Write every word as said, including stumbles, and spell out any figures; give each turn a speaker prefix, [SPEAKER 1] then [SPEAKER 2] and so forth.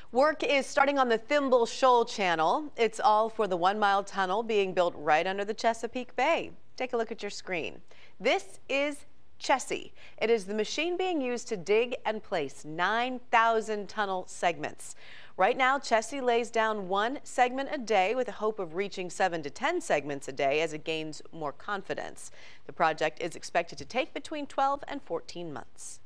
[SPEAKER 1] Work is starting on the Thimble Shoal Channel. It's all for the one-mile tunnel being built right under the Chesapeake Bay. Take a look at your screen. This is Chessie. It is the machine being used to dig and place nine thousand tunnel segments. Right now, Chessie lays down one segment a day with a hope of reaching seven to ten segments a day as it gains more confidence. The project is expected to take between twelve and fourteen months.